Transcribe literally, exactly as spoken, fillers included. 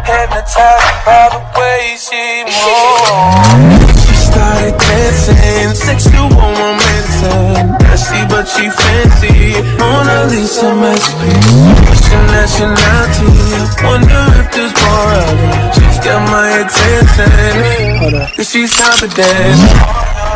hypnotized by the way she moves. She started dancing, sexual romancing. Nasty but she fancy, Mona Lisa masterpiece. Russian nationality, wonder if there's more of her. She's got my attention, hold up, cause she's time to dance.